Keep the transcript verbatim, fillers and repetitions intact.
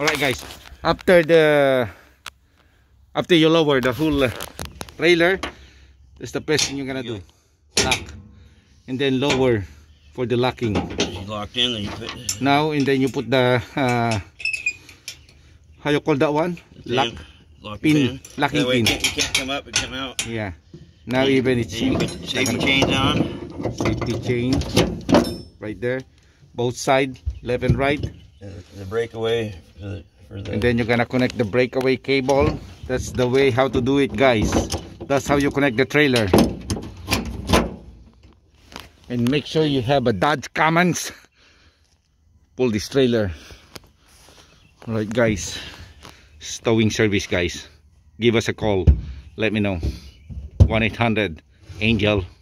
All right, guys. After the after you lower the whole uh, trailer, that's the first thing you're gonna do. Lock, and then lower for the locking. It's locked in. Then you put now, and then you put the uh, how you call that one? Lock, lock pin, pin. locking That way pin. It can't, it can't come up and come out. Yeah. Now and even it's you put the safety chains on. Safety chain right there, both side, left and right. The, the breakaway for the, for the. And then you're gonna connect the breakaway cable. That's the way how to do it, guys. That's how you connect the trailer. And make sure you have a Dodge Commons. Pull this trailer. Alright, guys. Towing service, guys. Give us a call. Let me know. one eight hundred Angel.